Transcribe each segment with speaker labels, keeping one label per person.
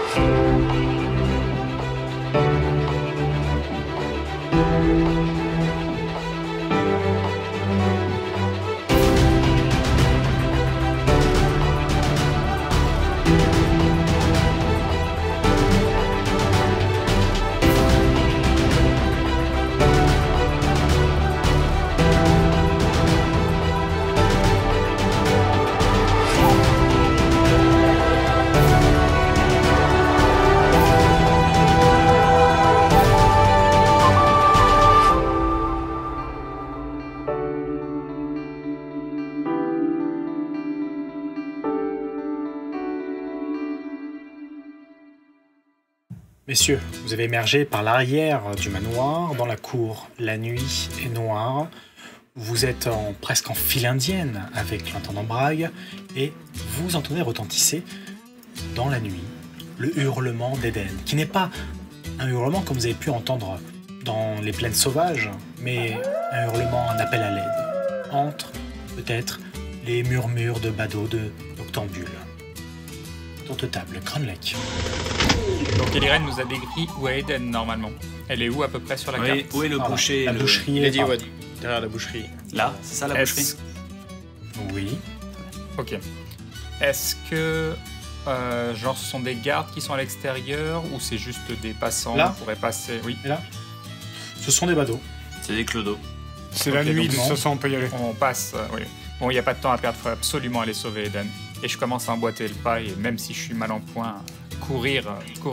Speaker 1: Messieurs, vous avez émergé par l'arrière du manoir, dans la cour. La nuit est noire. Vous êtes presque en file indienne avec l'intendant Brague et vous entendez retentisser dans la nuit le hurlement d'Eden, qui n'est pas un hurlement comme vous avez pu entendre dans les plaines sauvages, mais un hurlement, un appel à l'aide, entre peut-être les murmures de badauds, d'octambules. Tour de table, Cranlech.
Speaker 2: Donc Eliren nous a décrit où est Eden normalement. Elle est où à peu près sur la carte?
Speaker 3: Où est le boucher?
Speaker 1: La boucherie
Speaker 4: Lady Wad, derrière la boucherie.
Speaker 3: Là, c'est ça la boucherie?
Speaker 1: Oui.
Speaker 2: Ok. Est-ce que genre ce sont des gardes qui sont à l'extérieur ou c'est juste des passants
Speaker 1: là
Speaker 2: qui pourraient passer? Oui.
Speaker 1: Et là, ce sont des badauds.
Speaker 3: C'est des clodos.
Speaker 5: C'est la nuit, de toute façon on peut y aller.
Speaker 2: On passe, oui. Bon, il n'y a pas de temps à perdre, il faut absolument aller sauver Eden. Et je commence à emboîter le pas et même si je suis mal en point, courir.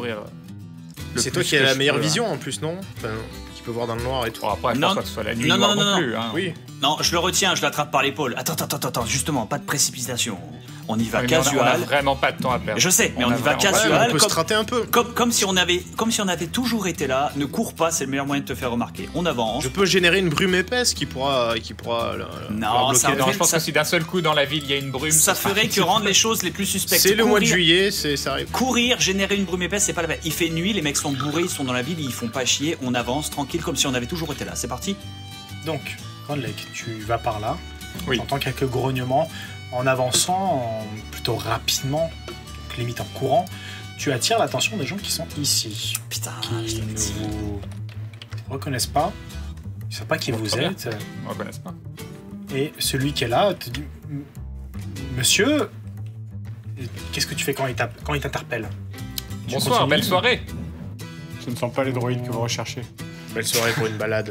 Speaker 4: C'est toi qui as la meilleure vision en plus, non? Enfin, qui peut voir dans le noir et tout.
Speaker 2: Bon, après, je pense pas que ce soit la nuit noire non plus. Hein.
Speaker 4: Oui.
Speaker 3: Non, je le retiens, je l'attrape par l'épaule. Attends, justement, pas de précipitation. On y va
Speaker 2: Mais
Speaker 3: casual.
Speaker 2: on a vraiment pas de temps à perdre.
Speaker 3: Je sais, mais on y va casual.
Speaker 4: Ouais, on peut se rater un peu.
Speaker 3: Comme si on avait toujours été là. Ne cours pas, c'est le meilleur moyen de te faire remarquer. On avance.
Speaker 4: Je peux générer une brume épaisse qui pourra
Speaker 3: Non,
Speaker 4: bloquer.
Speaker 2: Non, je pense que si d'un seul coup dans la ville il y a une brume,
Speaker 3: ça ferait que rendre les choses les plus suspectes.
Speaker 4: C'est le mois de juillet, ça arrive.
Speaker 3: Courir, générer une brume épaisse, c'est pas la peine. Il fait nuit, les mecs sont bourrés, ils sont dans la ville, ils font pas chier. On avance tranquille comme si on avait toujours été là. C'est parti.
Speaker 1: Donc, Cranlech, tu vas par là.
Speaker 2: Oui.
Speaker 1: Tu entends quelques grognements. En avançant plutôt rapidement, donc limite en courant, tu attires l'attention des gens qui sont ici.
Speaker 3: Putain,
Speaker 1: Qui ne vous reconnaissent pas. Ils ne savent pas qui vous
Speaker 2: très bien.
Speaker 1: êtes.
Speaker 2: Ils ne reconnaissent pas.
Speaker 1: Et celui qui est là te dit Monsieur, qu'est-ce que tu fais quand il t'interpelle?
Speaker 2: Bonsoir, belle soirée.
Speaker 5: Ce ne sont pas les droïdes que vous recherchez.
Speaker 4: Belle soirée pour une balade.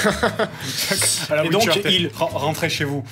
Speaker 1: Et donc,
Speaker 5: rentrez chez vous.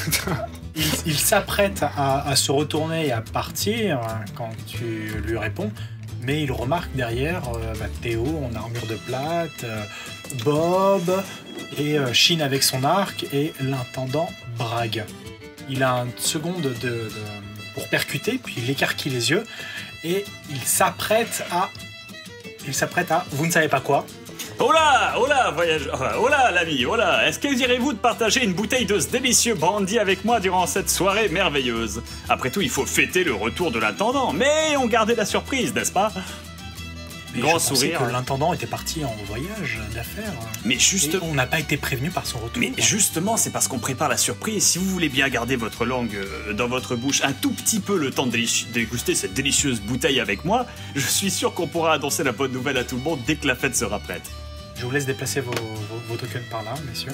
Speaker 1: Il s'apprête à se retourner et à partir quand tu lui réponds, mais il remarque derrière Théo en armure de plate, Bob et Shin avec son arc et l'intendant Brague. Il a une seconde pour percuter, puis il écarquille les yeux et il s'apprête à... Vous ne savez pas quoi?
Speaker 3: Oh là, voyageur, oh là, l'ami, oh là, est-ce que désirez-vous de partager une bouteille de ce délicieux brandy avec moi durant cette soirée merveilleuse? Après tout, il faut fêter le retour de l'intendant, mais on gardait la surprise, n'est-ce pas?
Speaker 1: Mais
Speaker 3: Grand
Speaker 1: je pensais
Speaker 3: sourire.
Speaker 1: que l'intendant était parti en voyage d'affaires.
Speaker 3: Mais
Speaker 1: Et
Speaker 3: juste...
Speaker 1: on n'a pas été prévenu par son retour.
Speaker 3: Mais justement, c'est parce qu'on prépare la surprise. Si vous voulez bien garder votre langue dans votre bouche un tout petit peu le temps de déguster cette délicieuse bouteille avec moi, je suis sûr qu'on pourra annoncer la bonne nouvelle à tout le monde dès que la fête sera prête.
Speaker 1: Je vous laisse déplacer vos tokens par là, messieurs.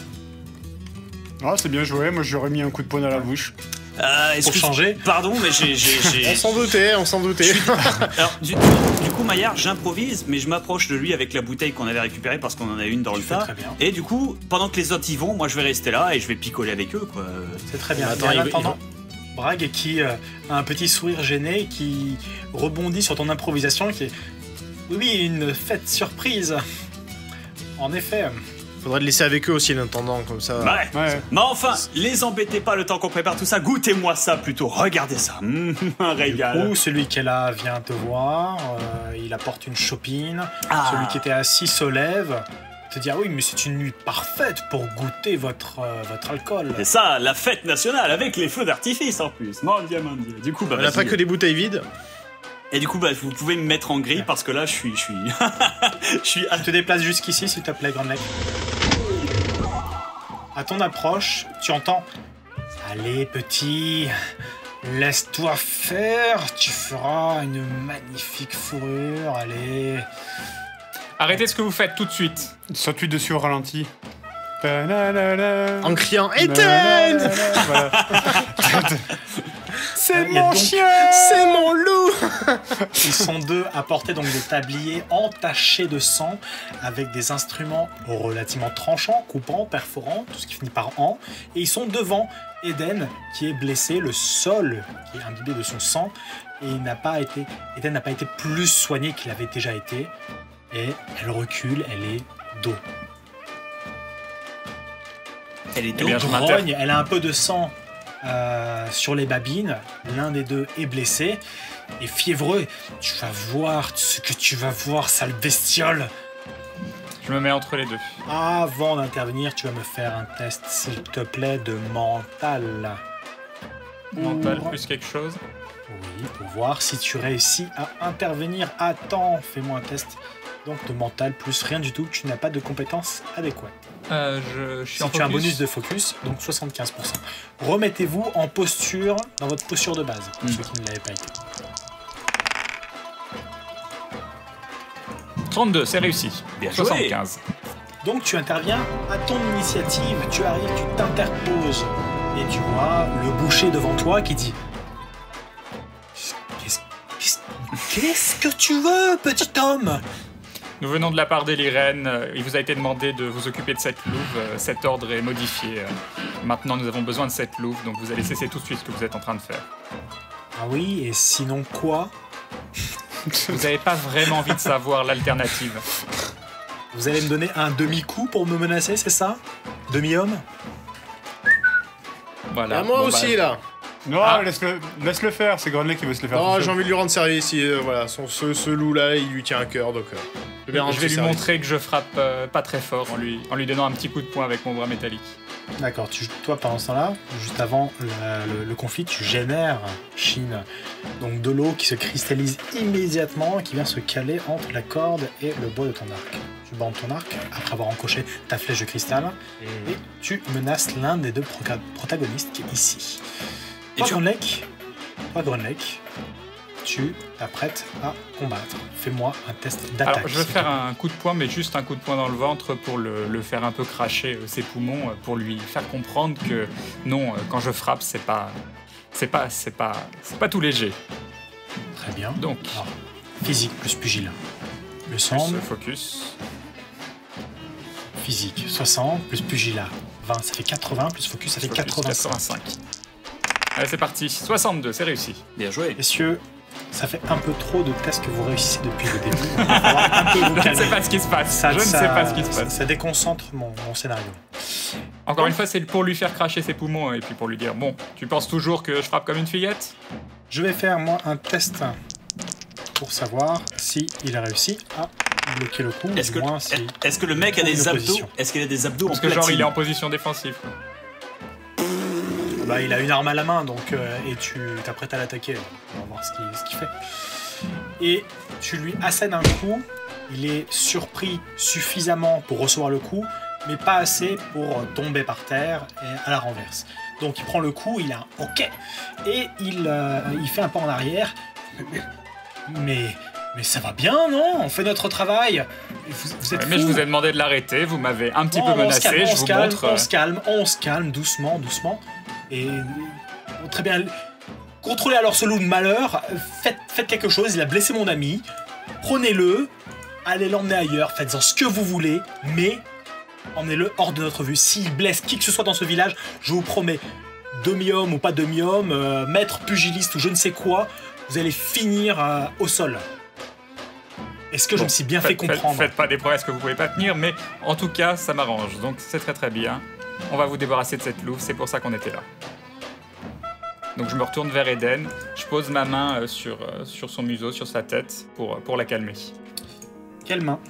Speaker 5: Ah, c'est bien joué, moi j'aurais mis un coup de poing à la bouche.
Speaker 1: Pour changer.
Speaker 3: Pardon, mais j'ai...
Speaker 4: On s'en doutait.
Speaker 3: Alors, du coup, Maillard, j'improvise, mais je m'approche de lui avec la bouteille qu'on avait récupérée parce qu'on en a une dans le tas.
Speaker 1: Très bien.
Speaker 3: Et du coup, pendant que les autres y vont, moi je vais rester là et je vais picoler avec eux, quoi.
Speaker 1: C'est très bien.
Speaker 4: Attends,
Speaker 1: Il y a l'intendant Brague qui a un petit sourire gêné, qui rebondit sur ton improvisation, qui est... Oui, une fête surprise. En effet.
Speaker 4: Faudrait le laisser avec eux aussi, l'intendant, comme ça.
Speaker 5: Ouais.
Speaker 3: Mais enfin, les embêtez pas le temps qu'on prépare tout ça. Goûtez-moi ça plutôt. Regardez ça. Un régal.
Speaker 1: Du coup, celui qui est là vient te voir. Il apporte une chopine.
Speaker 3: Ah.
Speaker 1: Celui qui était assis se lève. Te dit, ah oui, mais c'est une nuit parfaite pour goûter votre alcool.
Speaker 3: C'est ça, la fête nationale avec les feux d'artifice en plus. Mon Dieu. Du coup,
Speaker 4: On n'a pas que des bouteilles vides.
Speaker 3: Et du coup, vous pouvez me mettre en gris parce que là, je suis...
Speaker 1: Je te déplace jusqu'ici, s'il te plaît, Grandlec. À ton approche, tu entends « Allez, petit, Laisse-toi faire, tu feras une magnifique fourrure, allez.
Speaker 2: Arrêtez ce que vous faites tout de suite.
Speaker 5: Saute-lui dessus au ralenti. En
Speaker 4: En criant Eden,
Speaker 5: Voilà.
Speaker 1: C'est
Speaker 5: mon chien.
Speaker 4: c'est mon loup.
Speaker 1: Ils sont deux à porter donc des tabliers entachés de sang avec des instruments relativement tranchants, coupants, perforants, tout ce qui finit par en. Et ils sont devant Eden qui est blessé, le sol qui est imbibé de son sang. Et Eden n'a pas été plus soigné qu'il avait déjà été. Et elle recule, elle est dos.
Speaker 3: Elle est
Speaker 2: Eh bien,
Speaker 3: donc.
Speaker 2: je
Speaker 1: Grogne, elle a un peu de sang sur les babines. L'un des deux est blessé et fiévreux. Tu vas voir ce que tu vas voir, sale bestiole.
Speaker 2: Je me mets entre les deux.
Speaker 1: Avant d'intervenir, tu vas me faire un test, s'il te plaît, de mental.
Speaker 2: Mental
Speaker 1: Pour-
Speaker 2: plus quelque chose.
Speaker 1: Oui, pour voir si tu réussis à intervenir à temps. Fais-moi un test. Donc de mental plus rien du tout, tu n'as pas de compétences adéquates.
Speaker 2: Je suis en
Speaker 1: Si tu as un
Speaker 2: focus.
Speaker 1: bonus de focus, donc 75%. Remettez-vous en posture, dans votre posture de base, pour ceux qui ne l'avaient pas été.
Speaker 2: 32, c'est réussi.
Speaker 3: Bien joué.
Speaker 2: 75.
Speaker 1: Donc tu interviens à ton initiative, tu arrives, tu t'interposes, et tu vois le boucher devant toi qui dit Qu'est-ce que tu veux, petit homme?
Speaker 2: Nous venons de la part d'Eliren. Il vous a été demandé de vous occuper de cette louve. Cet ordre est modifié. Maintenant, nous avons besoin de cette louve, donc vous allez cesser tout de suite ce que vous êtes en train de faire.
Speaker 1: Ah oui, et sinon quoi?
Speaker 2: Vous n'avez pas vraiment envie de savoir l'alternative.
Speaker 1: Vous allez me donner un demi-coup pour me menacer, c'est ça? Demi-homme?
Speaker 2: Voilà.
Speaker 4: À moi
Speaker 2: Bon,
Speaker 4: aussi,
Speaker 2: bah,
Speaker 4: là.
Speaker 5: Non,
Speaker 2: Ah.
Speaker 5: laisse-le faire, c'est Grenlet qui veut se le faire.
Speaker 4: Oh,
Speaker 5: tout
Speaker 4: j'ai
Speaker 5: seul.
Speaker 4: envie de lui rendre service. Voilà, ce loup-là, il lui tient à cœur, donc je vais bien rendre
Speaker 2: je vais lui
Speaker 4: service.
Speaker 2: montrer que je frappe pas très fort en lui donnant un petit coup de poing avec mon bras métallique.
Speaker 1: D'accord, toi pendant ce temps-là, juste avant le conflit, tu génères, Shin, donc de l'eau qui se cristallise immédiatement et qui vient se caler entre la corde et le bois de ton arc. Tu bandes ton arc après avoir encoché ta flèche de cristal et tu menaces l'un des deux protagonistes qui est ici.
Speaker 3: Et tu-
Speaker 1: Toi, Grenlek, tu t'apprêtes à combattre. Fais-moi un test d'attaque.
Speaker 2: Alors, je vais faire un coup de poing, mais juste un coup de poing dans le ventre pour le faire un peu cracher ses poumons, pour lui faire comprendre que non, quand je frappe, c'est pas tout léger.
Speaker 1: Très bien.
Speaker 2: Donc,
Speaker 1: Alors, physique plus pugilat. Le
Speaker 2: plus
Speaker 1: sang,
Speaker 2: focus.
Speaker 1: physique 60 plus pugilat 20, ça fait 80 plus focus, ça fait
Speaker 2: Focus,
Speaker 1: 85.
Speaker 2: Allez, c'est parti. 62, c'est réussi.
Speaker 3: Bien joué.
Speaker 1: Messieurs, ça fait un peu trop de tests que vous réussissez depuis le début. Il va falloir un peu vous
Speaker 2: Je ne
Speaker 1: calmer.
Speaker 2: sais pas ce qui se passe.
Speaker 1: Ça-
Speaker 2: je ne
Speaker 1: ça-
Speaker 2: sais pas ce qui se passe.
Speaker 1: Ça déconcentre mon scénario.
Speaker 2: Encore une fois, c'est pour lui faire cracher ses poumons et puis pour lui dire bon, tu penses toujours que je frappe comme une fillette?
Speaker 1: Je vais faire moi un test pour savoir si il a réussi à bloquer le coup.
Speaker 3: Est-ce
Speaker 1: du
Speaker 3: que,
Speaker 1: moins, si...
Speaker 3: est-ce que le mec a
Speaker 1: trouve
Speaker 3: des
Speaker 1: une
Speaker 3: abdos?
Speaker 1: opposition.
Speaker 3: Est-ce qu'il a des abdos
Speaker 2: Parce
Speaker 3: en
Speaker 2: que genre
Speaker 3: platine?
Speaker 2: il est en position défensive. Quoi.
Speaker 1: Bah, il a une arme à la main, donc et tu t'apprêtes à l'attaquer. On va voir ce qu'il fait. Et tu lui assènes un coup. Il est surpris suffisamment pour recevoir le coup, mais pas assez pour tomber par terre et à la renverse. Donc il prend le coup, il a un OK, et il fait un pas en arrière. Mais ça va bien, non? On fait notre travail. Vous êtes
Speaker 2: Mais je
Speaker 1: fous.
Speaker 2: vous ai demandé de l'arrêter, vous m'avez un petit
Speaker 1: Non,
Speaker 2: peu
Speaker 1: on se
Speaker 2: menacé,
Speaker 1: calme,
Speaker 2: je
Speaker 1: on se
Speaker 2: vous
Speaker 1: calme,
Speaker 2: montre.
Speaker 1: on se calme, doucement. Et très bien. Contrôlez alors ce loup de malheur. Faites quelque chose. Il a blessé mon ami. Prenez-le. Allez l'emmener ailleurs. Faites-en ce que vous voulez. Mais emmenez-le hors de notre vue. S'il blesse qui que ce soit dans ce village, je vous promets, demi-homme ou pas demi-homme, maître pugiliste ou je ne sais quoi, vous allez finir au sol. Est-ce que je me suis bien fait comprendre?
Speaker 2: Faites pas des promesses que vous pouvez pas tenir, mais en tout cas, ça m'arrange. Donc c'est très très bien. On va vous débarrasser de cette louve, c'est pour ça qu'on était là. Donc je me retourne vers Eden, je pose ma main sur son museau, sur sa tête, pour la calmer.
Speaker 1: Quelle main?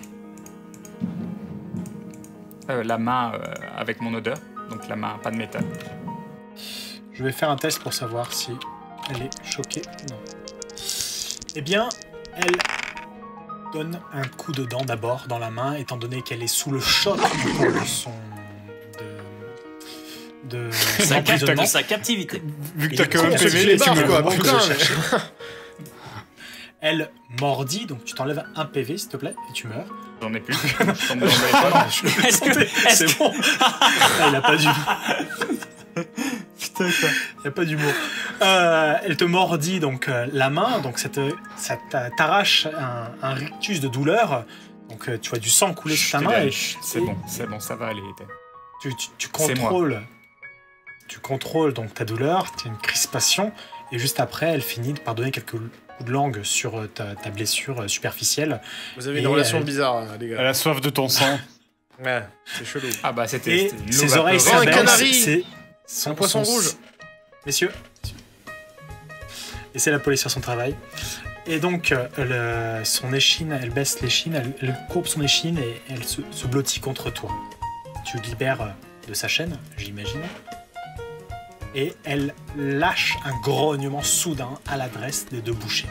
Speaker 2: La main avec mon odeur, donc la main pas de métal.
Speaker 1: Je vais faire un test pour savoir si elle est choquée ou non. Eh bien, elle donne un coup de dent d'abord dans la main, étant donné qu'elle est sous le choc de
Speaker 3: de sa captivité.
Speaker 5: Vu que
Speaker 1: Il
Speaker 5: t'as
Speaker 1: est
Speaker 5: que
Speaker 1: con,
Speaker 5: un
Speaker 1: c'est
Speaker 5: PV,
Speaker 1: qu'il est
Speaker 5: tu
Speaker 1: barre,
Speaker 5: me
Speaker 1: quoi.
Speaker 5: le
Speaker 1: Putain,
Speaker 5: mais...
Speaker 1: Elle mordit, donc tu t'enlèves un PV, s'il te plaît, et tu meurs.
Speaker 2: J'en ai plus. Je tombe dans le téléphone.
Speaker 1: C'est bon. Ah, il a pas d'humour. Putain, quoi. Il a pas d'humour. Elle te mordit donc la main, donc ça t'arrache un rictus de douleur. Donc tu vois du sang couler sur ta main.
Speaker 2: C'est bon, ça va aller.
Speaker 1: Tu contrôles. Tu contrôles donc ta douleur, tu as une crispation, et juste après, elle finit par donner quelques coups de langue sur ta blessure superficielle.
Speaker 4: Vous avez une relation bizarre, les gars.
Speaker 5: Elle a soif de ton sang.
Speaker 4: Ouais, c'est chelou.
Speaker 2: Ah bah c'était
Speaker 1: Et ses oreilles
Speaker 4: un canari.
Speaker 1: s'abaissent.
Speaker 4: Un poisson rouge.
Speaker 1: Messieurs. Laissez la police faire son travail. Et donc, son échine, elle baisse l'échine, elle courbe son échine et elle se blottit contre toi. Tu le libères de sa chaîne, j'imagine. Et elle lâche un grognement soudain à l'adresse des deux bouchers.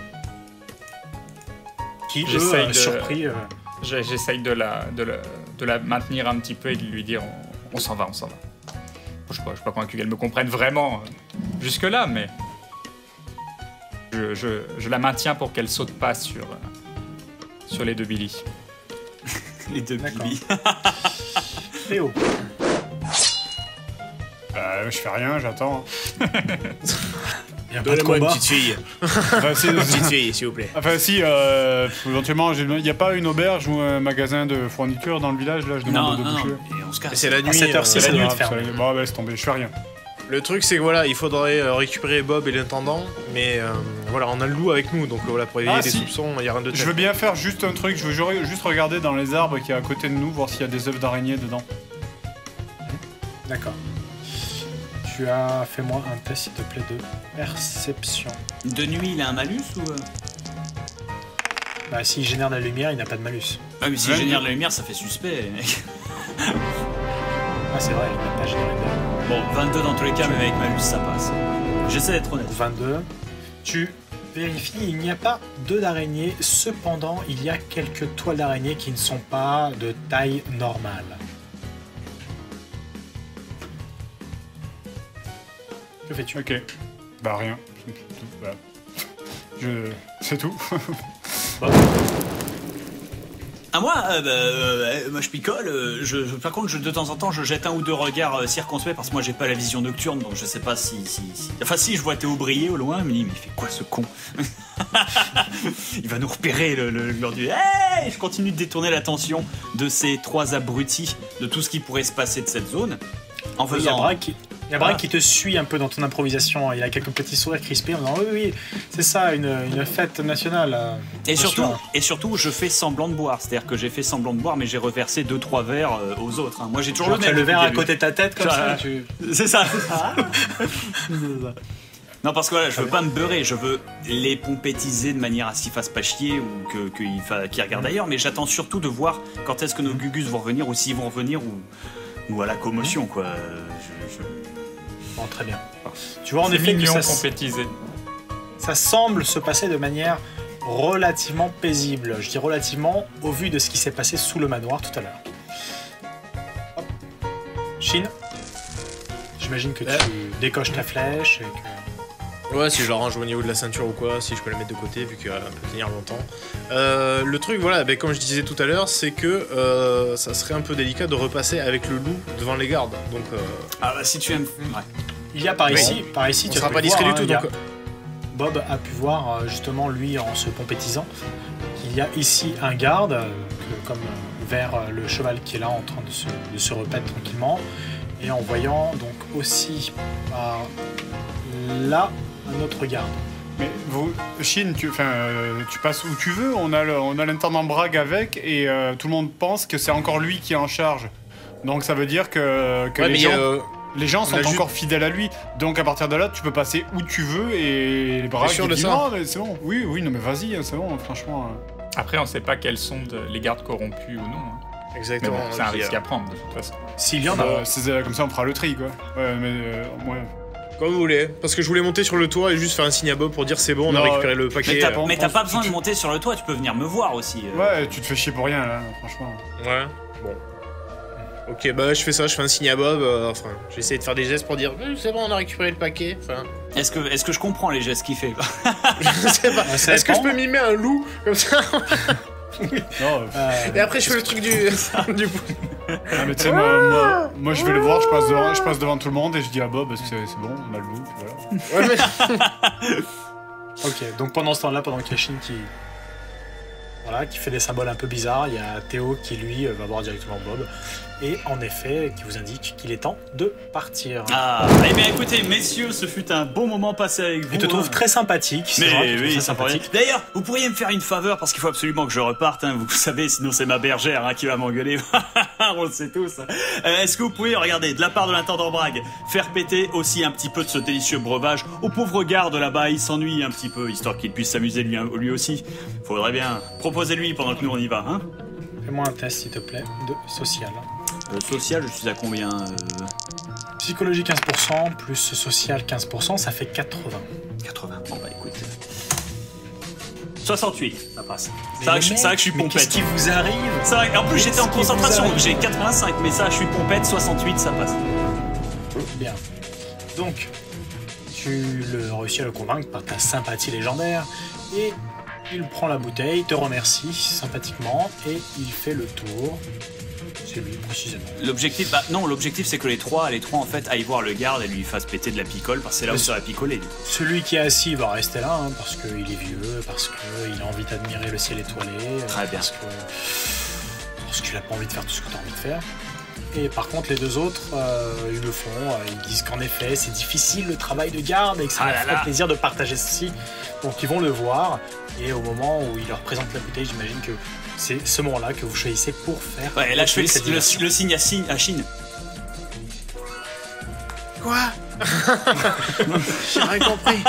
Speaker 1: Qui, eux, surpris...
Speaker 2: J'essaye de la maintenir un petit peu et de lui dire on s'en va. Je suis pas convaincu qu'elle me comprenne vraiment jusque-là, mais je la maintiens pour qu'elle saute pas sur les deux Billy.
Speaker 3: Les deux Billy.
Speaker 1: Léo.
Speaker 5: Je fais rien, j'attends.
Speaker 4: Donnez-moi une petite fille.
Speaker 5: Enfin,
Speaker 4: Une petite fille, s'il vous plaît.
Speaker 5: Enfin, si, éventuellement, il n'y a pas une auberge ou un magasin de fourniture dans le village, là, je demande de boucher.
Speaker 3: Et on se casse.
Speaker 4: Mais c'est la nuit.
Speaker 1: À cette heure-ci, c'est la nuit de ferme.
Speaker 5: Bon, laisse tomber, je fais rien.
Speaker 4: Le truc, c'est que voilà, il faudrait récupérer Bob et l'intendant, mais voilà, on a le loup avec nous, donc voilà, pour éviter des soupçons, il n'y a rien de tel.
Speaker 5: Je veux bien faire juste un truc, je veux juste regarder dans les arbres qui est à côté de nous, voir s'il y a des œufs d'araignée dedans.
Speaker 1: D'accord. Tu as fait moi un test, s'il te plaît, de perception.
Speaker 3: De nuit, il a un malus ou...
Speaker 1: Bah, s'il génère de la lumière, il n'a pas de malus.
Speaker 3: Ah, mais s'il génère de la lumière, ça fait suspect, les mecs.
Speaker 1: Ah, c'est vrai, il n'a pas généré de lumière.
Speaker 3: Bon, 22 dans tous les cas, mais avec malus, ça passe. J'essaie d'être honnête.
Speaker 1: 22. Tu vérifies, il n'y a pas d'œufs d'araignée. Cependant, il y a quelques toiles d'araignée qui ne sont pas de taille normale. Que fais-tu?
Speaker 5: Ok. Bah, rien. Bah. C'est tout.
Speaker 1: Bon.
Speaker 3: Ah, moi, moi je picole. Par contre, de temps en temps, je jette un ou deux regards circonspects parce que moi j'ai pas la vision nocturne, donc je sais pas si. Enfin, si je vois Théo briller au loin, je me dis, mais il fait quoi ce con? Il va nous repérer le glandu. Hey, je continue de détourner l'attention de ces trois abrutis, de tout ce qui pourrait se passer de cette zone. En faisant.
Speaker 1: Il y a Braque qui te suit un peu dans ton improvisation. Il a quelques petits sourires crispés en disant oui, c'est ça, une fête nationale.
Speaker 3: Et surtout, je fais semblant de boire. C'est-à-dire que j'ai fait semblant de boire, mais j'ai reversé 2-3 verres aux autres. Moi, j'ai toujours
Speaker 1: genre
Speaker 3: le même.
Speaker 1: Tu as le verre à côté de ta tête comme ça.
Speaker 3: C'est ça. Non, parce que voilà, je veux pas me beurrer. Je veux les pompétiser de manière à ce qu'ils fassent pas chier ou qu'ils regardent ailleurs. Mais j'attends surtout de voir quand est-ce que nos gugus vont revenir ou s'ils vont revenir ou à la commotion, quoi.
Speaker 1: Bon, très bien. Tu vois en effet
Speaker 2: mignon,
Speaker 1: que ça semble se passer de manière relativement paisible. Je dis relativement au vu de ce qui s'est passé sous le manoir tout à l'heure. Hop. Shin, j'imagine que tu décoches ta flèche et que...
Speaker 4: Ouais, si je la range au niveau de la ceinture ou quoi, si je peux la mettre de côté vu qu'elle peut tenir longtemps. Le truc, voilà, comme je disais tout à l'heure, c'est que ça serait un peu délicat de repasser avec le loup devant les gardes. Donc,
Speaker 3: Ah bah si tu aimes... Ouais.
Speaker 1: Il y a par ici,
Speaker 4: on sera pas discret du tout. Donc...
Speaker 1: Bob a pu voir, justement, lui, en se pompétisant, qu'il y a ici un garde, comme vers le cheval qui est là en train de se repaître tranquillement, et en voyant donc aussi par là un autre garde.
Speaker 5: Mais vous, Shin, tu passes où tu veux, on a l'intendant Brague avec, et tout le monde pense que c'est encore lui qui est en charge. Donc ça veut dire que les gens sont encore fidèles à lui. Donc à partir de là, tu peux passer où tu veux, et les Brague disent non, mais c'est bon. Oui, non mais vas-y, c'est bon, franchement.
Speaker 2: Après, on sait pas quels sont les gardes corrompus ou non.
Speaker 4: Exactement.
Speaker 2: Bon, c'est un risque à prendre de toute façon.
Speaker 1: S'il y en a.
Speaker 5: C'est comme ça, on fera le tri, quoi. Ouais, mais ouais.
Speaker 4: Comme vous voulez, parce que je voulais monter sur le toit et juste faire un signe à Bob pour dire c'est bon, on a récupéré le paquet.
Speaker 3: Mais t'as pas besoin de monter sur le toit, tu peux venir me voir aussi.
Speaker 5: Ouais, tu te fais chier pour rien, là, franchement.
Speaker 4: Ouais, bon. Ok, bah je fais ça, je fais un signe à Bob, enfin, j'essaie de faire des gestes pour dire c'est bon, on a récupéré le paquet, enfin...
Speaker 3: Est-ce que je comprends les gestes qu'il fait?
Speaker 4: Je sais pas, est-ce que je peux mimer un loup, comme ça?
Speaker 5: Non,
Speaker 4: et après je fais le truc du
Speaker 5: ah, mais tu sais, moi je vais le voir, je passe devant tout le monde et je dis à Bob, c'est bon, on a le loup, puis voilà.
Speaker 4: Ouais, mais...
Speaker 1: Ok, donc pendant ce temps-là, pendant qu'il y a Shin qui fait des symboles un peu bizarres, il y a Théo qui lui va voir directement Bob et en effet qui vous indique qu'il est temps de partir.
Speaker 3: Ah, eh bien écoutez messieurs, ce fut un bon moment passé avec vous.
Speaker 1: Il te trouve très sympathique.
Speaker 3: Mais oui, très sympathique. D'ailleurs, vous pourriez me faire une faveur parce qu'il faut absolument que je reparte, hein, vous savez, sinon c'est ma bergère hein, qui va m'engueuler. On le sait tous. Est-ce que vous pouvez, regardez, de la part de l'intendant Bragg, faire péter aussi un petit peu de ce délicieux breuvage au pauvre garde là-bas, il s'ennuie un petit peu, histoire qu'il puisse s'amuser lui aussi. Faudrait bien. Proposez-lui pendant que nous on y va, hein.
Speaker 1: Fais-moi un test s'il te plaît de social.
Speaker 3: Social, je suis à combien
Speaker 1: Psychologie 15%, plus social 15%, ça fait 80.
Speaker 3: 80, bon bah écoute... 68, ça passe. C'est vrai que je suis pompette.
Speaker 1: Qu'est-ce qui vous arrive?
Speaker 3: C'est vrai, en plus j'étais en concentration, donc j'ai 85, mais ça je suis pompette, 68, ça passe.
Speaker 1: Bien. Donc, tu réussis à le convaincre par ta sympathie légendaire, et il prend la bouteille, te remercie sympathiquement, et il fait le tour. C'est lui, précisément.
Speaker 3: L'objectif, l'objectif c'est que les trois en fait aillent voir le garde et lui fassent péter de la picole, parce que c'est là où ça va picoler.
Speaker 1: Celui qui est assis va rester là, hein, parce qu'il est vieux, parce qu'il a envie d'admirer le ciel étoilé.
Speaker 3: Très bien.
Speaker 1: Parce qu'il a pas envie de faire tout ce que tu as envie de faire. Et par contre, les deux autres, ils le font. Ils disent qu'en effet, c'est difficile le travail de garde et que ça leur ferait plaisir de partager ceci. Donc ils vont le voir. Et au moment où il leur présente la bouteille, j'imagine que c'est ce moment-là que vous choisissez pour faire.
Speaker 3: Ouais, là je fais le signe à Chine.
Speaker 4: Quoi? J'ai rien compris.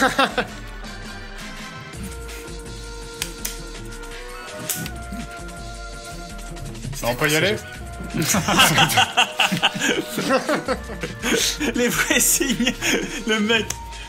Speaker 5: On peut y aller?
Speaker 3: Les vrais signes, le mec.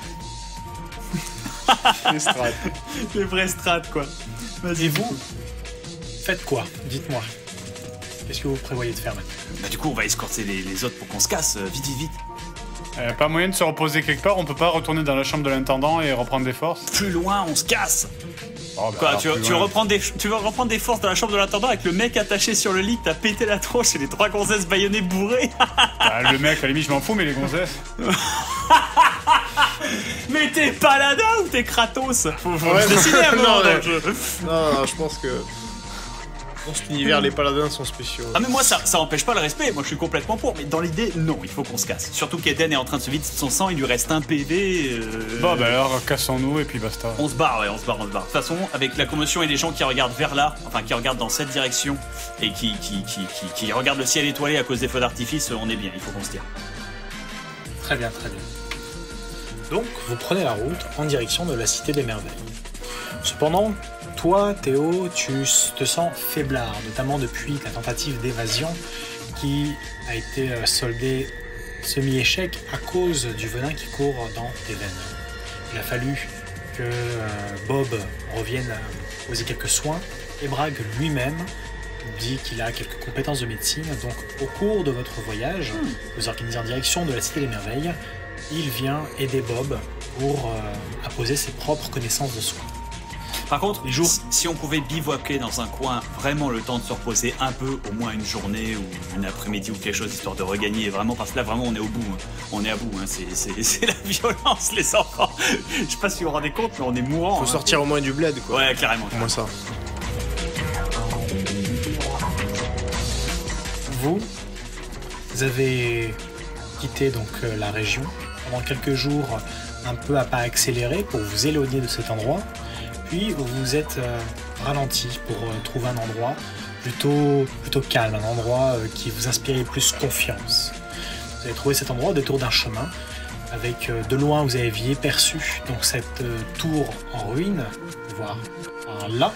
Speaker 3: Les vrais strates quoi.
Speaker 1: Et vous, faites quoi? Dites-moi. Qu'est-ce que vous prévoyez de faire maintenant?
Speaker 3: Bah du coup on va escorter les autres pour qu'on se casse, vite.
Speaker 5: Pas moyen de se reposer quelque part, on peut pas retourner dans la chambre de l'intendant et reprendre des forces?
Speaker 3: Plus loin, on se casse.
Speaker 5: Oh, bah
Speaker 3: quoi, tu veux reprendre des forces dans la chambre de l'intendant avec le mec attaché sur le lit, t'as pété la tronche et les trois gonzesses baïonnées bourrées?
Speaker 5: Le mec, à la limite, je m'en fous, mais les gonzesses...
Speaker 3: Mais t'es paladin ou t'es Kratos? Faut se décider à un moment dans le jeu.
Speaker 4: Non, je pense que... Dans cet univers, les paladins sont spéciaux.
Speaker 3: Ah mais moi ça empêche pas le respect, moi je suis complètement pour, mais dans l'idée, non, il faut qu'on se casse. Surtout qu'Eden est en train de se vider de son sang, il lui reste un PV...
Speaker 5: Bon bah alors, cassons-nous et puis basta.
Speaker 3: On se barre. De toute façon, avec la commotion et les gens qui regardent vers là, enfin qui regardent dans cette direction, et qui regardent le ciel étoilé à cause des feux d'artifice, on est bien, il faut qu'on se tire.
Speaker 1: Très bien. Donc, vous prenez la route en direction de la Cité des Merveilles. Cependant, toi, Théo, tu te sens faiblard, notamment depuis ta tentative d'évasion qui a été soldée semi-échec à cause du venin qui court dans tes veines. Il a fallu que Bob revienne poser quelques soins et Bragg lui-même dit qu'il a quelques compétences de médecine. Donc, au cours de votre voyage, vous organisez en direction de la Cité des Merveilles, il vient aider Bob pour apposer ses propres connaissances de soins.
Speaker 3: Par contre, si on pouvait bivouaquer dans un coin, vraiment le temps de se reposer un peu, au moins une journée ou une après-midi ou quelque chose, histoire de regagner, vraiment, parce que là, vraiment, on est au bout. On est à bout, c'est la violence, les enfants. Je sais pas si vous vous rendez compte, mais on est mourant.
Speaker 4: Faut sortir au moins du bled, quoi.
Speaker 3: Ouais, carrément.
Speaker 4: Au moins ça.
Speaker 1: Vous avez quitté donc la région pendant quelques jours, un peu à pas accéléré pour vous éloigner de cet endroit. Puis vous vous êtes ralenti pour trouver un endroit plutôt calme, un endroit qui vous inspirait plus confiance. Vous avez trouvé cet endroit au détour d'un chemin, avec de loin vous aviez perçu donc cette tour en ruine, voire là,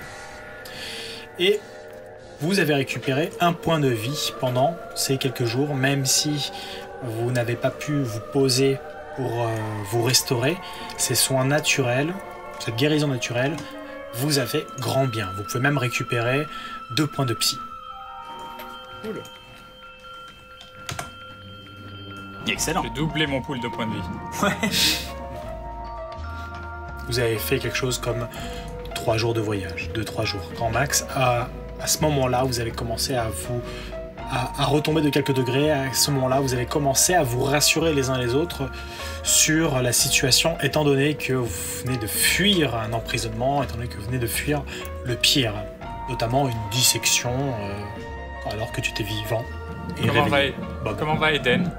Speaker 1: et vous avez récupéré un point de vie pendant ces quelques jours, même si vous n'avez pas pu vous poser pour vous restaurer. Ces soins naturels, cette guérison naturelle, vous a fait grand bien. Vous pouvez même récupérer 2 points de psy.
Speaker 4: Cool.
Speaker 3: Excellent.
Speaker 2: J'ai doublé mon pool de points de vie.
Speaker 3: Ouais.
Speaker 1: Vous avez fait quelque chose comme 3 jours de voyage, 2-3 jours, grand max. À ce moment-là, vous avez commencé à retomber de quelques degrés. À ce moment-là, vous avez commencé à vous rassurer les uns les autres sur la situation, étant donné que vous venez de fuir un emprisonnement, étant donné que vous venez de fuir le pire, notamment une dissection alors que tu étais vivant. Et
Speaker 2: Comment va Eden?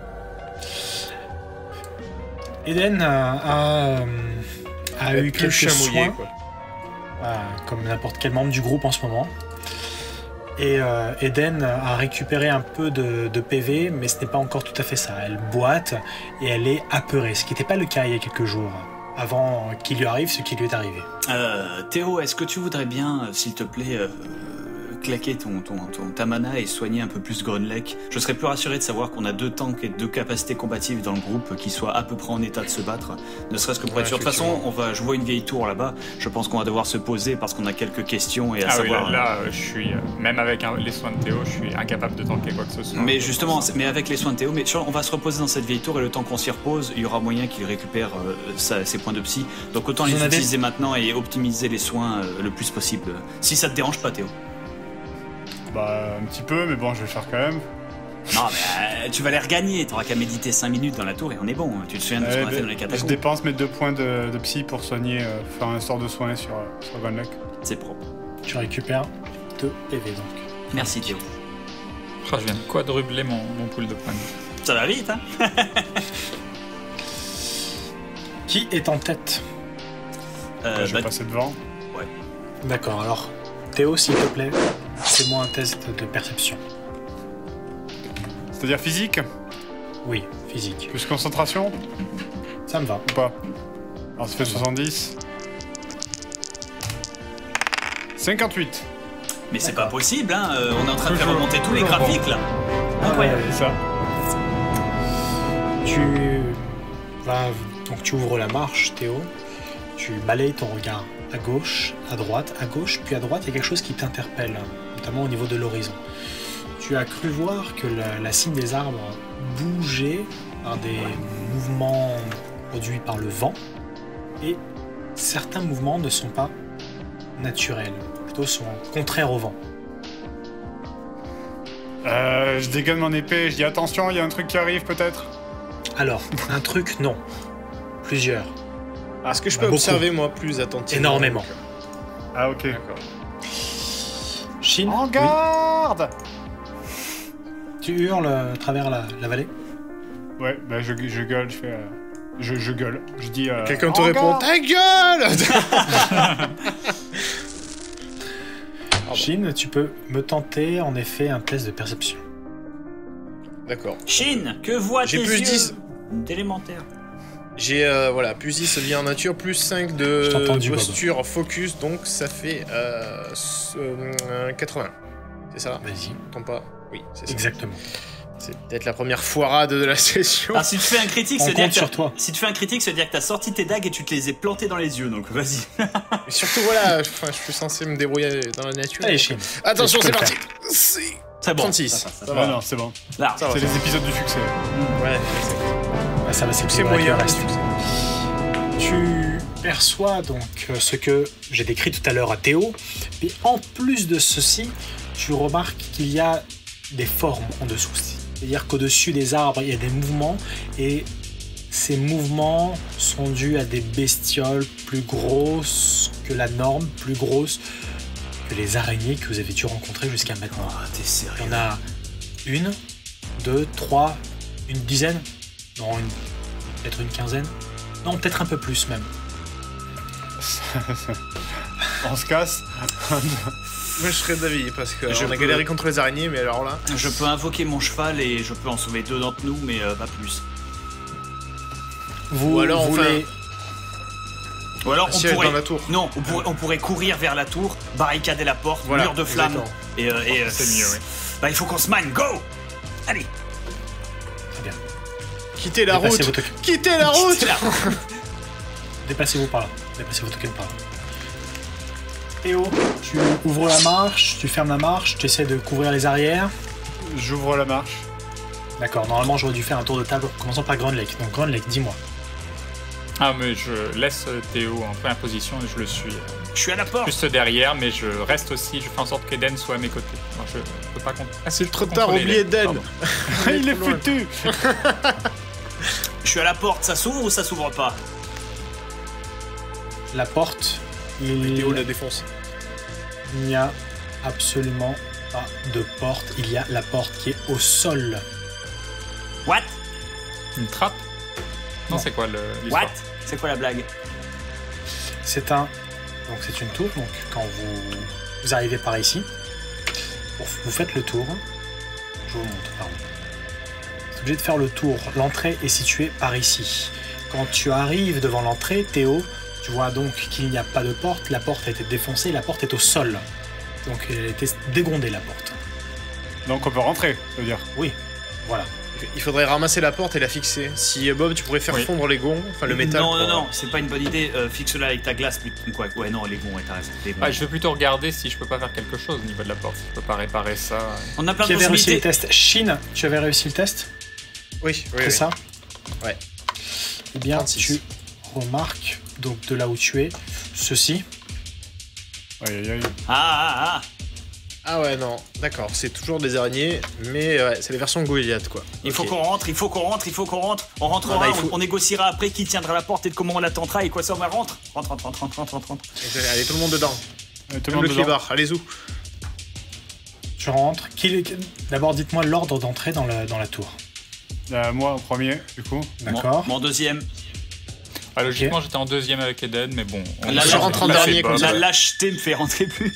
Speaker 1: Eden a eu quelques soins,
Speaker 4: quoi.
Speaker 1: comme n'importe quel membre du groupe en ce moment. Et Eden a récupéré un peu de PV, mais ce n'est pas encore tout à fait ça. Elle boite et elle est apeurée, ce qui n'était pas le cas il y a quelques jours, avant qu'il lui arrive ce qui lui est arrivé.
Speaker 3: Théo, est-ce que tu voudrais bien, s'il te plaît, claquer ta mana et soigner un peu plus Grunlech? Je serais plus rassuré de savoir qu'on a 2 tanks et 2 capacités combatives dans le groupe qui soient à peu près en état de se battre. Ne serait-ce que pour être sûr. De toute façon, je vois une vieille tour là-bas. Je pense qu'on va devoir se poser parce qu'on a quelques questions et à savoir.
Speaker 2: Oui, là, je suis même avec les soins de Théo, je suis incapable de tanker quoi que ce soit.
Speaker 3: Mais justement, avec les soins de Théo, on va se reposer dans cette vieille tour et le temps qu'on s'y repose, il y aura moyen qu'il récupère ses points de psy. Donc autant les utiliser maintenant et optimiser les soins le plus possible. Si ça te dérange pas, Théo.
Speaker 5: Bah, un petit peu, mais bon, je vais le faire quand même.
Speaker 3: Non, mais tu vas les regagner, t'auras qu'à méditer 5 minutes dans la tour et on est bon. Tu te souviens de ce qu'on a fait dans les catacombes?
Speaker 5: Je dépense mes 2 points de psy pour soigner, faire un sort de soin sur Grunlech.
Speaker 3: C'est propre.
Speaker 1: Tu récupères 2 PV donc.
Speaker 3: Merci Théo.
Speaker 2: Je viens de quadrupler mon pool de points de vie.
Speaker 3: Ça va vite, hein?
Speaker 1: Qui est en tête?
Speaker 5: Je vais passer devant.
Speaker 3: Ouais.
Speaker 1: D'accord, alors Théo, s'il te plaît, fais-moi un test de perception.
Speaker 5: C'est-à-dire physique?
Speaker 1: Oui, physique.
Speaker 5: Plus concentration?
Speaker 1: Ça me va.
Speaker 5: Ou pas? Alors ça fait 70. 58.
Speaker 3: Mais c'est pas possible, hein? On est en train de faire remonter tous les graphiques là. Incroyable.
Speaker 5: C'est ça.
Speaker 1: Donc tu ouvres la marche, Théo. Tu balayes ton regard à gauche, à droite, à gauche, puis à droite, il y a quelque chose qui t'interpelle, notamment au niveau de l'horizon. Tu as cru voir que la cime des arbres bougeait par des mouvements produits par le vent, et certains mouvements ne sont pas naturels, plutôt sont contraires au vent.
Speaker 5: Je dégaine mon épée, je dis attention, il y a un truc qui arrive peut-être.
Speaker 1: Alors, un truc, non. Plusieurs.
Speaker 4: Est-ce que je peux observer, moi, plus attentivement?
Speaker 1: Énormément.
Speaker 5: Ah, ok.
Speaker 4: D'accord.
Speaker 1: Chine,
Speaker 5: en garde.
Speaker 1: tu hurles à travers la vallée?
Speaker 5: Ouais, bah je gueule, je fais... Je gueule, je dis...
Speaker 4: Quelqu'un te répond « Ta gueule !»
Speaker 1: Chine, tu peux me tenter, en effet, un test de perception.
Speaker 4: D'accord.
Speaker 3: Chine, que vois tes
Speaker 4: J'ai plus
Speaker 3: yeux
Speaker 4: 10.
Speaker 3: d'élémentaire.
Speaker 4: J'ai, plus 10 lié en nature, plus 5 de posture focus, donc ça fait 80. C'est ça?
Speaker 1: Vas-y.
Speaker 4: Tombe pas? Oui, c'est ça.
Speaker 1: Exactement.
Speaker 4: C'est peut-être la première foirade de la session.
Speaker 3: Ah, si tu fais un critique,
Speaker 1: On compte sur toi.
Speaker 3: Si tu fais un critique, ça veut dire que t'as sorti tes dagues et tu te les ai plantées dans les yeux, donc vas-y.
Speaker 4: Et surtout, voilà, je suis censé me débrouiller dans la nature.
Speaker 1: Allez, Chine.
Speaker 4: Attention, c'est parti.
Speaker 3: C'est bon.
Speaker 4: 36.
Speaker 3: Ça
Speaker 5: Ah non, c'est bon.
Speaker 3: Là,
Speaker 4: Ça va,
Speaker 5: C'est
Speaker 4: ça
Speaker 5: les épisodes du succès.
Speaker 4: va. Ouais,
Speaker 1: Ah, ça va,
Speaker 4: c'est moyen.
Speaker 1: Tu perçois donc ce que j'ai décrit tout à l'heure à Théo, et en plus de ceci, tu remarques qu'il y a des formes en dessous. C'est-à-dire qu'au-dessus des arbres, il y a des mouvements, et ces mouvements sont dus à des bestioles plus grosses que la norme, plus grosses que les araignées que vous avez dû rencontrer jusqu'à maintenant.
Speaker 3: Oh, t'es sérieux?
Speaker 1: Il y en a 1, 2, 3, une dizaine? Non, peut-être une quinzaine? Non, peut-être un peu plus même.
Speaker 5: On se casse.
Speaker 4: Moi, je serais d'avis, parce qu'on
Speaker 3: Je
Speaker 4: a
Speaker 3: peux-
Speaker 4: galéré contre les araignées, mais alors là...
Speaker 3: Je peux invoquer mon cheval et je peux en sauver 2 d'entre nous, mais pas plus.
Speaker 1: Vous
Speaker 4: Ou alors, on
Speaker 1: voulez...
Speaker 3: Ou alors
Speaker 4: Si elle est dans la tour.
Speaker 3: Non, on pourrait courir vers la tour, barricader la porte,
Speaker 4: Voilà,
Speaker 3: mur de flammes.
Speaker 4: exactement.
Speaker 3: Et
Speaker 2: C'est mieux, oui.
Speaker 3: Bah, il faut qu'on se mine, go! Allez!
Speaker 1: Très bien.
Speaker 4: Quittez la
Speaker 1: Dépassez
Speaker 4: route.
Speaker 1: vos tokens.
Speaker 4: Quittez la route.
Speaker 3: C'est là.
Speaker 1: Déplacez-vous par là. Déplacez vos tokens par là. Théo, tu ouvres la marche, tu fermes la marche, tu essaies de couvrir les arrières.
Speaker 5: J'ouvre la marche.
Speaker 1: D'accord, normalement j'aurais dû faire un tour de table commençant par Grunlake. Donc Grunlake, dis-moi.
Speaker 2: Ah, mais je laisse Théo en première position et je le suis.
Speaker 3: Je suis à la porte.
Speaker 2: Juste derrière, mais je reste aussi, je fais en sorte qu'Eden soit à mes côtés. Alors, je peux pas
Speaker 4: c'est trop tard, oubliez Eden.
Speaker 5: Il est foutu.
Speaker 3: Je suis à la porte, ça s'ouvre ou ça s'ouvre pas?
Speaker 1: La porte,
Speaker 4: Théo la défonce.
Speaker 1: Il n'y a absolument pas de porte. Il y a la porte qui est au sol.
Speaker 3: What?
Speaker 2: Une trappe? Non, c'est quoi l'histoire?
Speaker 3: What? C'est quoi la blague?
Speaker 1: C'est un... Donc c'est une tour. Donc quand vous arrivez par ici, vous faites le tour. Je vous montre, pardon. Vous êtes obligé de faire le tour. L'entrée est située par ici. Quand tu arrives devant l'entrée, Théo, tu vois donc qu'il n'y a pas de porte. La porte a été défoncée. La porte est au sol. Donc elle a été dégondée, la porte.
Speaker 5: Donc on peut rentrer, ça veut dire?
Speaker 1: Oui, voilà.
Speaker 4: Il faudrait ramasser la porte et la fixer. Si Bob, tu pourrais faire fondre les gonds, enfin le métal.
Speaker 3: Non, c'est pas une bonne idée. Fixe-la avec ta glace, putain, quoi. Ouais, non, les gonds, t'as raison.
Speaker 2: Je vais plutôt regarder si je peux pas faire quelque chose au niveau de la porte. Si je peux pas réparer ça.
Speaker 3: On a plein
Speaker 1: de
Speaker 3: possibilités.
Speaker 1: Réussi le test. Shin, tu avais réussi le test?
Speaker 4: Oui.
Speaker 1: C'est ça?
Speaker 4: Ouais.
Speaker 1: Eh bien,
Speaker 4: 36.
Speaker 1: tu remarques, donc de là où tu es, ceci.
Speaker 5: Aïe.
Speaker 4: Ah ouais, non, d'accord, c'est toujours des araignées, mais ouais, c'est les versions Goliath, quoi.
Speaker 3: Il faut qu'on rentre. On rentrera, on négociera après qui tiendra la porte et de comment on la tentera et quoi ça, on va rentre. Rentre.
Speaker 4: Allez, tout le monde dedans.
Speaker 5: Tout le monde dedans.
Speaker 4: Clibar, allez-y.
Speaker 1: Tu rentres. D'abord, dites-moi l'ordre d'entrée dans la tour.
Speaker 5: Moi en premier, du coup.
Speaker 1: D'accord.
Speaker 3: Mon deuxième.
Speaker 2: Ah, logiquement, j'étais en deuxième avec Eden, mais bon.
Speaker 4: Je rentre en dernier, comme ça.
Speaker 3: La lâcheté me fait rentrer plus.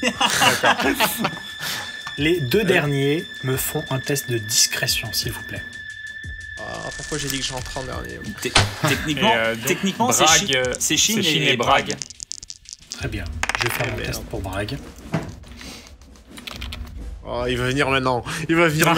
Speaker 1: Les deux derniers me font un test de discrétion, s'il vous plaît.
Speaker 4: Ah, pourquoi j'ai dit que je rentre en dernier?
Speaker 3: Techniquement, c'est Shin et Bragg.
Speaker 1: Très bien. Je vais faire un test pour Bragg.
Speaker 4: Oh, il va venir maintenant. Les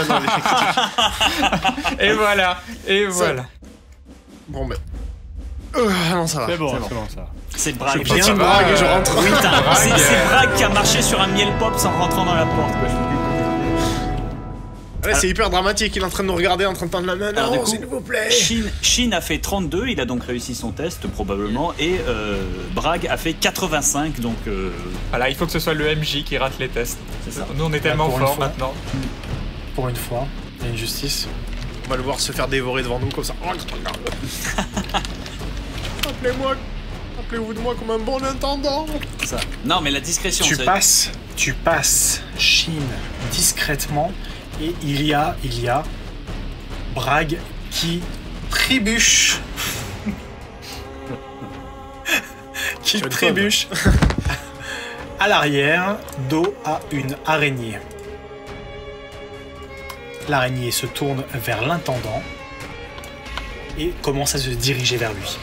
Speaker 2: Et voilà.
Speaker 4: Bon, ben... non, ça va.
Speaker 5: C'est bon, ça.
Speaker 3: C'est Bragg.
Speaker 4: Je tiens Bragg et je rentre.
Speaker 3: Oui, c'est Bragg qui a marché sur un miel pop sans rentrant dans la porte, quoi.
Speaker 4: Ouais, c'est hyper dramatique, il est en train de nous regarder, en train de tendre la main. Non, s'il vous plaît.
Speaker 3: Shin a fait 32, il a donc réussi son test, probablement, et Bragg a fait 85, donc...
Speaker 2: Voilà, il faut que ce soit le MJ qui rate les tests.
Speaker 3: C'est ça.
Speaker 2: Nous, on est tellement forts maintenant.
Speaker 1: Pour une fois, il y a une justice.
Speaker 4: On va le voir se faire dévorer devant nous, comme ça. Rappelez-vous de moi comme un bon intendant.
Speaker 3: Ça. Non, mais la discrétion,
Speaker 1: Tu passes Shin discrètement, et il y a Bragg qui trébuche. À l'arrière, dos à une araignée. L'araignée se tourne vers l'intendant et commence à se diriger vers lui.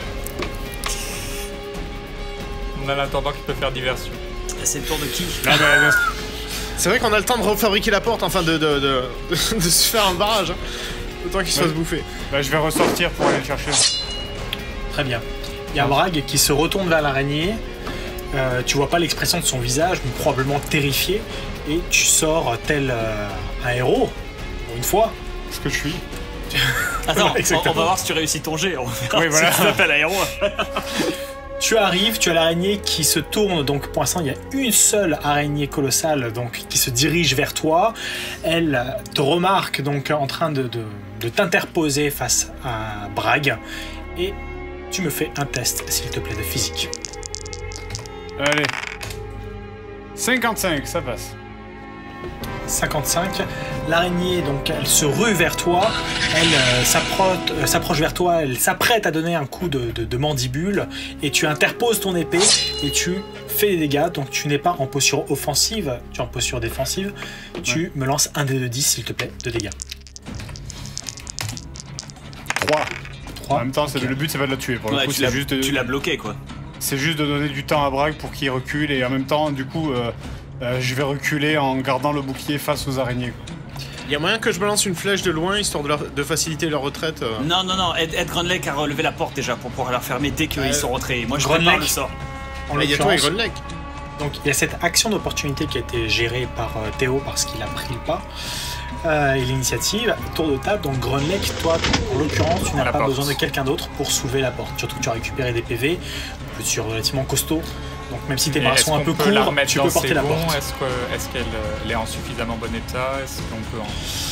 Speaker 2: On a l'intendant qui peut faire diversion.
Speaker 3: C'est le tour de qui?
Speaker 4: C'est vrai qu'on a le temps de refabriquer la porte, enfin de se faire un barrage. Hein. Le temps qu'il se fasse bouffer.
Speaker 5: Je vais ressortir pour aller le chercher.
Speaker 1: Très bien. Il y a Bragg qui se retourne vers l'araignée. Tu vois pas l'expression de son visage, mais probablement terrifié. Et tu sors tel un héros, pour une fois.
Speaker 5: Ce que je suis.
Speaker 3: Attends, on va voir si tu réussis ton jet. On verra
Speaker 5: oui, voilà.
Speaker 3: si tu t'appelles un héros.
Speaker 1: Tu arrives, tu as l'araignée qui se tourne, donc pour l'instant il y a une seule araignée colossale donc, qui se dirige vers toi. Elle te remarque donc en train de t'interposer face à Bragg. Et tu me fais un test, s'il te plaît, de physique.
Speaker 5: Allez. 55, ça passe.
Speaker 1: 55. L'araignée, donc, elle se rue vers toi, elle s'approche vers toi, elle s'apprête à donner un coup de mandibule, et tu interposes ton épée, et tu fais des dégâts, donc tu n'es pas en posture offensive, tu es en posture défensive. Tu me lances un dé de 10, s'il te plaît, de dégâts.
Speaker 5: 3. En même temps, le but, c'est pas de la tuer. Pour le coup, c'est juste
Speaker 3: tu l'as bloqué, quoi.
Speaker 5: C'est juste de donner du temps à Bragg pour qu'il recule, et en même temps, du coup, je vais reculer en gardant le bouclier face aux araignées.
Speaker 4: Il y a moyen que je balance une flèche de loin, histoire de faciliter leur retraite
Speaker 3: Non, aide Grunlake à relever la porte déjà, pour pouvoir la fermer dès qu'ils sont rentrés. Moi, je prépare le sort.
Speaker 4: Il y a toi et Grunlake.
Speaker 1: Donc il y a cette action d'opportunité qui a été gérée par Théo parce qu'il a pris le pas. Et l'initiative, tour de table, donc Grunlech, toi en l'occurrence tu n'as pas besoin de quelqu'un d'autre pour soulever la porte. Surtout que tu as récupéré des PV, tu es relativement costaud. Donc même si tes bras sont un peu courts, tu peux porter la porte.
Speaker 2: Est-ce qu'elle est en suffisamment bon état? Est-ce qu'on peut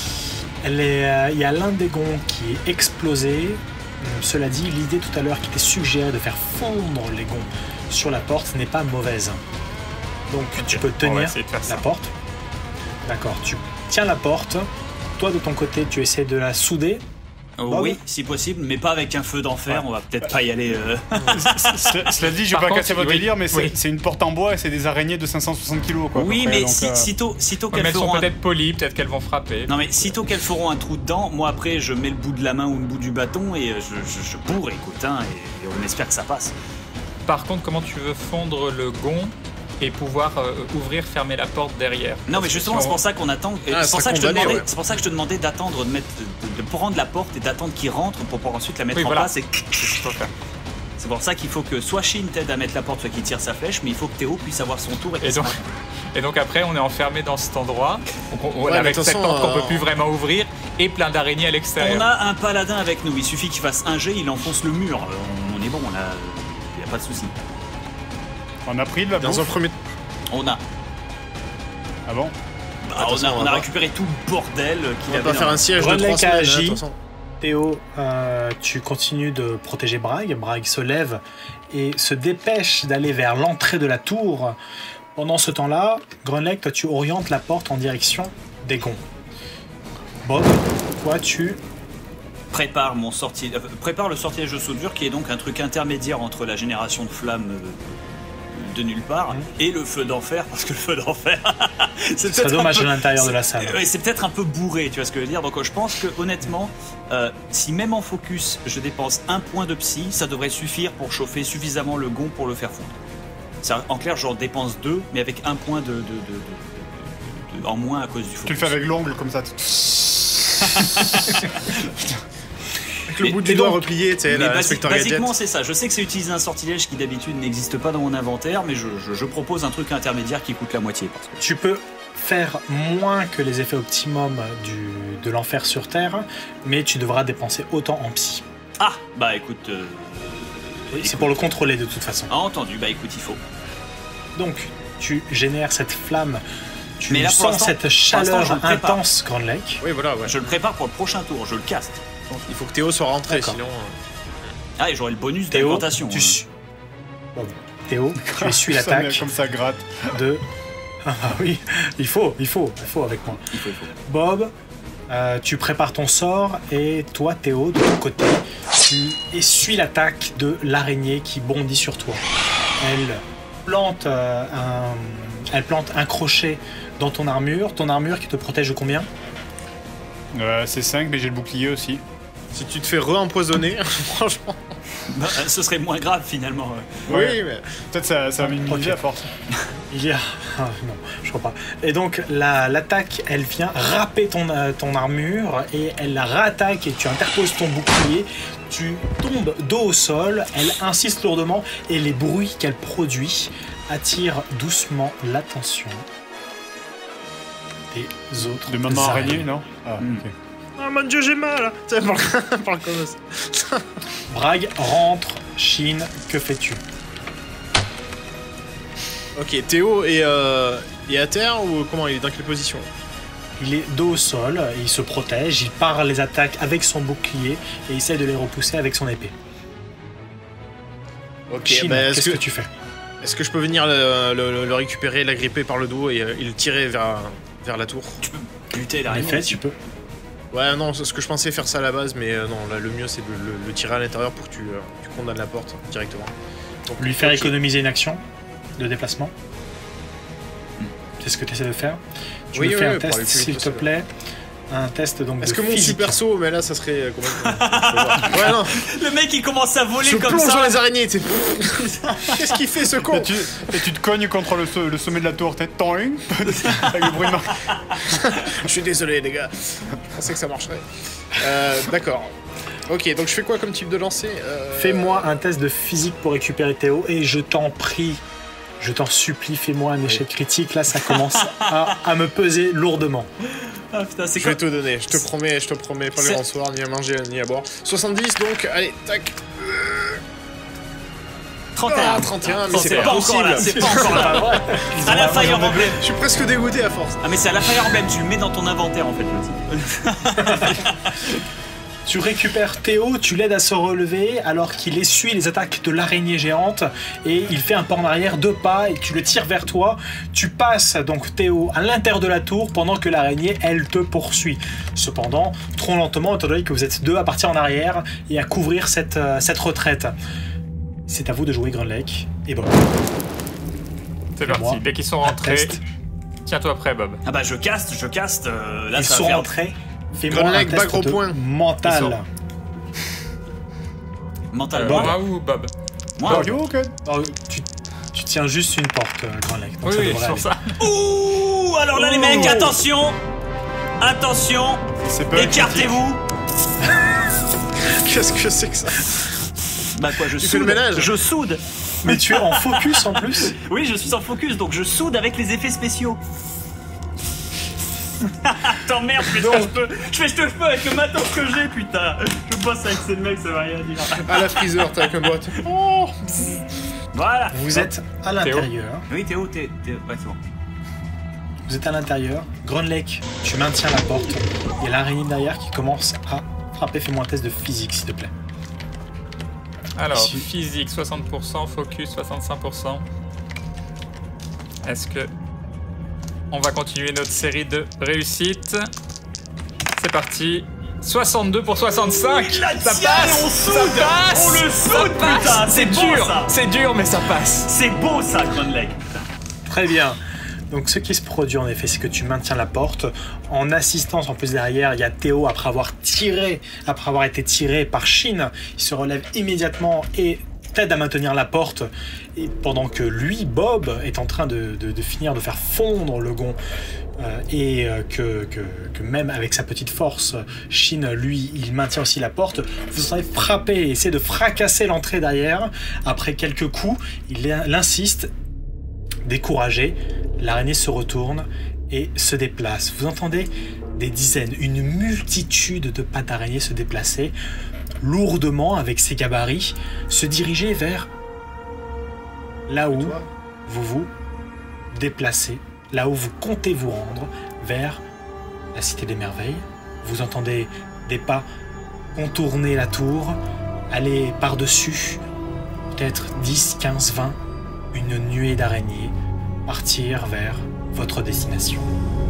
Speaker 1: il y a l'un des gonds qui est explosé. Cela dit, l'idée tout à l'heure qui était suggérée de faire fondre les gonds sur la porte n'est pas mauvaise. Donc tu peux tenir la porte. D'accord, tu tiens la porte. Toi de ton côté, tu essaies de la souder.
Speaker 3: Oui, si possible, mais pas avec un feu d'enfer, on va peut-être pas y aller.
Speaker 5: Cela dit, je vais pas casser votre délire, mais c'est une porte en bois et c'est des araignées de 560 kg.
Speaker 3: Oui, mais sitôt qu'elles
Speaker 2: feront. Peut-être polies, peut-être qu'elles vont frapper.
Speaker 3: Non, mais sitôt qu'elles feront un trou dedans, moi après je mets le bout de la main ou le bout du bâton et je bourre, écoute, et on espère que ça passe.
Speaker 2: Par contre, comment tu veux fondre le gond et pouvoir ouvrir, fermer la porte derrière?
Speaker 3: Non, mais justement, c'est pour ça qu'on attend. C'est pour ça que je te demandais d'attendre, de prendre la porte et d'attendre qu'il rentre pour pouvoir ensuite la mettre en place. C'est pour ça qu'il faut que soit Shin t'aide à mettre la porte, soit qu'il tire sa flèche, mais il faut que Théo puisse avoir son tour.
Speaker 2: Et donc après, on est enfermé dans cet endroit, avec cette porte qu'on peut plus vraiment ouvrir, et plein d'araignées à l'extérieur.
Speaker 3: On a un paladin avec nous, il suffit qu'il fasse un jet, il enfonce le mur. On est bon, là, il n'y a pas de souci.
Speaker 5: On a pris de la bouffe.
Speaker 4: Dans un premier...
Speaker 3: On a.
Speaker 5: Ah bon?
Speaker 3: On a récupéré tout le bordel qu'il avait.
Speaker 4: On va pas faire un siège de 3 semaines.
Speaker 1: Théo, tu continues de protéger Bragg. Bragg se lève et se dépêche d'aller vers l'entrée de la tour. Pendant ce temps-là, Grunlech, toi tu orientes la porte en direction des gonds. Bob, toi tu...
Speaker 3: Prépare le sortilège de soudure qui est donc un truc intermédiaire entre la génération de flammes de nulle part et le feu d'enfer, parce que le feu d'enfer
Speaker 1: c'est très dommage à l'intérieur de la salle.
Speaker 3: C'est peut-être un peu bourré, tu vois ce que je veux dire. Donc je pense que honnêtement si même en focus je dépense 1 point de psy, ça devrait suffire pour chauffer suffisamment le gond pour le faire fondre. En clair, j'en dépense 2 mais avec 1 point en moins à cause du focus.
Speaker 5: Tu le fais avec l'ongle comme ça.
Speaker 4: Avec le bout du doigt replié, tu sais,
Speaker 3: basiquement c'est ça. Je sais que c'est utiliser un sortilège qui d'habitude n'existe pas dans mon inventaire, mais je propose un truc intermédiaire qui coûte la moitié. Parce que...
Speaker 1: Tu peux faire moins que les effets optimum de l'enfer sur Terre, mais tu devras dépenser autant en psy.
Speaker 3: Ah, bah écoute...
Speaker 1: c'est pour le contrôler de toute façon.
Speaker 3: Ah, entendu, bah écoute, il faut.
Speaker 1: Donc, tu génères cette flamme, tu sens cette chaleur intense, Grunlech.
Speaker 4: Oui, voilà, ouais.
Speaker 3: Je le prépare pour le prochain tour, je le caste.
Speaker 4: Il faut que Théo soit rentré, sinon...
Speaker 3: Ah, et j'aurai le bonus d'augmentation.
Speaker 1: Théo, tu essuies l'attaque.
Speaker 5: Comme ça gratte.
Speaker 1: Ah oui, il faut avec moi.
Speaker 3: Il faut.
Speaker 1: Bob, tu prépares ton sort et toi, Théo, de ton côté, tu essuies l'attaque de l'araignée qui bondit sur toi. Elle plante un crochet dans ton armure qui te protège de combien?
Speaker 5: C'est 5, mais j'ai le bouclier aussi.
Speaker 4: Si tu te fais re-empoisonner, franchement...
Speaker 3: Bah, ce serait moins grave finalement.
Speaker 4: Oui, mais...
Speaker 5: Peut-être ça va minimiser à force.
Speaker 1: Il y a... non, je crois pas. Et donc, l'attaque, elle vient râper ton armure, et elle la réattaque, et tu interposes ton bouclier, tu tombes dos au sol, elle insiste lourdement, et les bruits qu'elle produit attirent doucement l'attention des autres.
Speaker 5: De maman araignée, non? Ah, ok.
Speaker 4: Oh mon dieu, j'ai mal! Parle comme ça.
Speaker 1: Bragg rentre. Shin, que fais-tu?
Speaker 4: Ok, Théo est à terre ou comment? Il est dans quelle position?
Speaker 1: Il est dos au sol, il se protège, il part les attaques avec son bouclier et essaie de les repousser avec son épée.
Speaker 4: Ok,
Speaker 1: Shin, qu'est-ce que tu fais?
Speaker 4: Est-ce que je peux venir le récupérer, l'agripper par le dos et le tirer vers la tour?
Speaker 3: Tu peux buter l'araignée.
Speaker 1: En effet, tu peux.
Speaker 4: Ouais, non, c'est ce que je pensais faire ça à la base, mais non, là, le mieux c'est de le tirer à l'intérieur pour que tu condamnes la porte directement.
Speaker 1: Donc, lui faire économiser une action de déplacement. C'est ce que tu essaies de faire. Tu me fais un test, s'il te plaît. Un test donc.
Speaker 4: Est-ce que mon
Speaker 1: physique.
Speaker 4: super saut, mais là ça serait ouais, non.
Speaker 3: Le mec il commence à voler comme ça.
Speaker 4: Je plonge dans les araignées, tu sais. Qu'est-ce qu'il fait ce con?
Speaker 5: Et tu te cognes contre le sommet de la tour, t'es toing avec le bruit de marque.
Speaker 4: Je suis désolé les gars. Je pensais que ça marcherait. D'accord. Ok, donc je fais quoi comme type de lancer?
Speaker 1: Fais-moi un test de physique pour récupérer Théo et je t'en prie, Je t'en supplie, fais-moi un échec critique. Là, ça commence à me peser lourdement.
Speaker 3: Ah putain, c'est
Speaker 4: Je vais te donner, je te promets, pas le grand soir, ni à manger, ni à boire. 70 donc, allez, tac.
Speaker 3: 31.
Speaker 4: 31, mais c'est
Speaker 3: pas
Speaker 4: pas
Speaker 3: encore là,
Speaker 4: possible.
Speaker 3: c'est pas encore là. À la Fire Emblem.
Speaker 4: Je suis presque dégoûté à force.
Speaker 3: Ah mais c'est à la Fire Emblem, tu le mets dans ton inventaire en fait le type.
Speaker 1: Tu récupères Théo, tu l'aides à se relever alors qu'il essuie les attaques de l'araignée géante et il fait un pas en arrière, 2 pas et tu le tires vers toi. Tu passes donc Théo à l'intérieur de la tour pendant que l'araignée, elle, te poursuit. Cependant, trop lentement étant donné que vous êtes 2 à partir en arrière et à couvrir cette retraite. C'est à vous de jouer Grunlake et Bob.
Speaker 2: C'est parti, dès qu'ils sont rentrés, tiens-toi prêt Bob.
Speaker 3: Ah bah je caste, là
Speaker 1: Ils
Speaker 3: ça
Speaker 1: sont
Speaker 3: va faire...
Speaker 1: rentrés. Fais-moi un
Speaker 4: Grunlake,
Speaker 1: test
Speaker 4: bas gros
Speaker 1: de
Speaker 4: point.
Speaker 1: mental.
Speaker 3: Mental.
Speaker 2: Moi ou Bob?
Speaker 3: Moi
Speaker 1: Oh, tu tiens juste une porte, Grunlake. Donc
Speaker 2: Oui,
Speaker 1: ça
Speaker 2: oui,
Speaker 1: devrait
Speaker 2: sur
Speaker 1: aller.
Speaker 2: ça.
Speaker 3: Ouh, alors là les mecs, attention,
Speaker 5: C'est pas
Speaker 3: écartez-vous.
Speaker 4: Qu'est-ce que c'est que ça?
Speaker 3: Bah quoi, je
Speaker 4: Tu
Speaker 3: soude.
Speaker 4: fais le ménage?
Speaker 3: Je soude.
Speaker 1: Mais tu es en focus en plus.
Speaker 3: Oui, je suis en focus, donc je soude avec les effets spéciaux. Attends, merde, je fais ce que je peux avec le matos que j'ai, putain. Je bosse avec ces mecs, ça va rien dire.
Speaker 4: À la freezer, t'as avec un boîte.
Speaker 3: Voilà.
Speaker 1: Vous êtes à l'intérieur.
Speaker 3: Oui, Théo, ouais, c'est bon.
Speaker 1: Vous êtes à l'intérieur. Grunlake, tu maintiens la porte. Il y a l'araignée derrière qui commence à frapper. Fais-moi un test de physique, s'il te plaît.
Speaker 2: Alors,
Speaker 1: Si-
Speaker 2: physique 60%, focus 65%. Est-ce que on va continuer notre série de réussites? C'est parti. 62 pour 65.
Speaker 3: Il la
Speaker 2: Ça
Speaker 3: tient,
Speaker 2: passe.
Speaker 3: on soude.
Speaker 2: Ça passe.
Speaker 3: On le
Speaker 2: Ça
Speaker 3: soude,
Speaker 2: passe.
Speaker 3: putain.
Speaker 2: C'est
Speaker 3: beau,
Speaker 2: dur.
Speaker 3: ça.
Speaker 2: C'est dur, mais ça passe.
Speaker 3: C'est beau ça, Grunlake.
Speaker 1: Très bien. Donc ce qui se produit en effet, c'est que tu maintiens la porte. En assistance, en plus derrière, il y a Théo après avoir été tiré par Shin. Il se relève immédiatement et t'aide à maintenir la porte. Et pendant que lui, Bob, est en train de finir de faire fondre le gond. Que même avec sa petite force, Shin, lui, il maintient aussi la porte. Vous entendez frapper et essayer de fracasser l'entrée derrière. Après quelques coups, il insiste. Découragé, l'araignée se retourne et se déplace. Vous entendez des dizaines, une multitude de pattes d'araignée se déplacer, lourdement avec ses gabarits, se diriger vers là où vous vous déplacez, là où vous comptez vous rendre, vers la Cité des Merveilles. Vous entendez des pas contourner la tour, aller par-dessus, peut-être 10, 15, 20, une nuée d'araignées, partir vers votre destination.